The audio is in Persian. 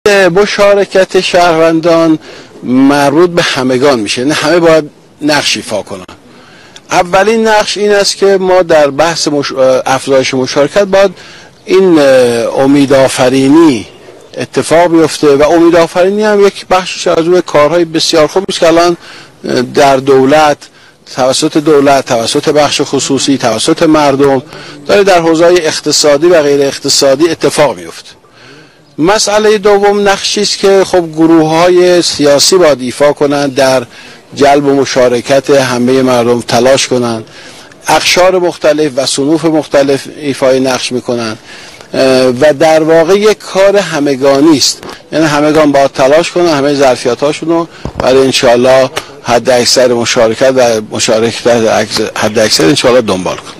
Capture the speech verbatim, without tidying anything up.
مشارکت شهروندان مربوط به همگان میشه، نه همه باید نقش ایفا کنن. اولین نقش این است که ما در بحث مش... افزایش مشارکت باید این امیدآفرینی اتفاق بیفته و امیدآفرینی هم یک بخشش از اون کارهای بسیار خوبی است که الان در دولت توسط دولت، توسط بخش خصوصی، توسط مردم داره در حوزه‌های اقتصادی و غیر اقتصادی اتفاق میفته. مسئله دوم نقشی است که خب گروه‌های سیاسی باید ایفا کنند، در جلب و مشارکت همه مردم تلاش کنند. اقشار مختلف و صنوف مختلف ایفای نقش میکنند و در واقع یک کار همگانی است، یعنی همگان باید تلاش کنند، همه ظرفیت‌هاشون رو برای انشاءالله حد اکثر مشارکت و مشارکت حد اکثر انشاءالله دنبال کنند.